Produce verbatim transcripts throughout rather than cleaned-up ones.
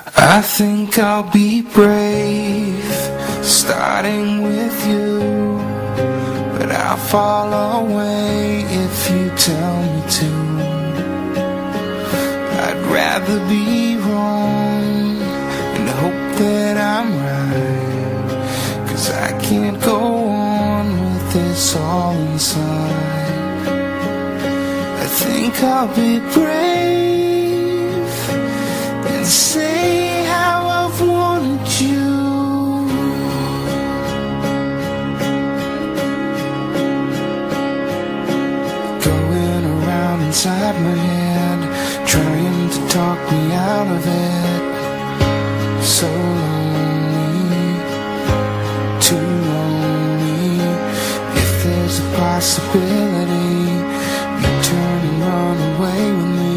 I think I'll be brave, starting with you, but I'll fall away if you tell me to. I'd rather be wrong and hope that I'm right, 'cause I can't go on with this all inside. I think I'll be brave and say how I've wanted you. Going around inside my head, trying to talk me out of it. So lonely, too lonely. If there's a possibility you turn and run away with me,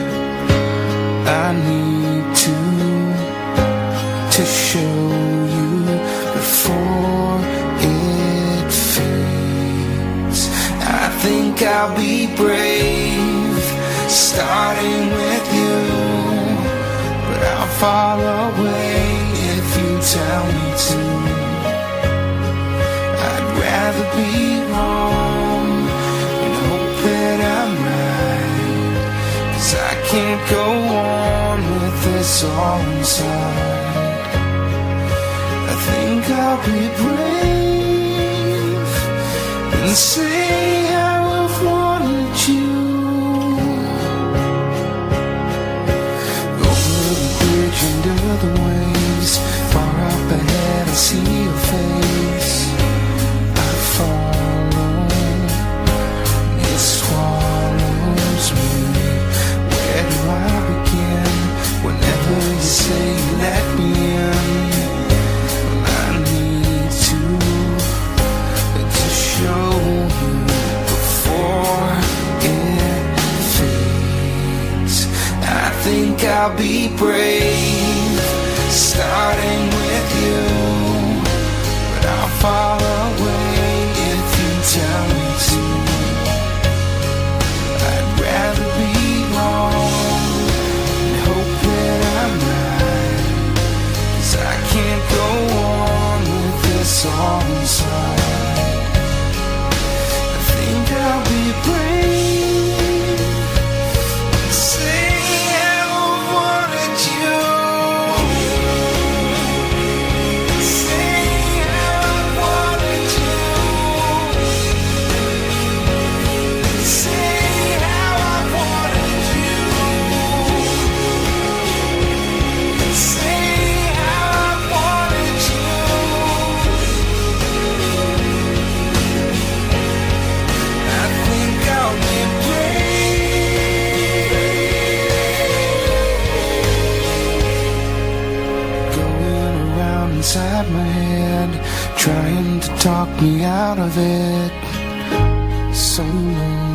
I need to to show you before it fades. I think I'll be brave, starting with you, but I'll fall away if you tell me to. I'd rather be wrong and hope that I'm right, 'cause I can't go on with this all inside. I think I'll be brave and say how I've wanted you. Under the waves, far up ahead I see your face. I follow, it swallows me. Where do I begin? Whenever you say you let me in, I need to to show you before it fades. I think I'll be brave, starting with you, but I'll fall away if you tell me to. I'd rather be wrong and hope that I'm right, 'cause I can't go on with this all inside. I think I'll be brave and say how I wanted you. Inside my head, trying to talk me out of it. So long.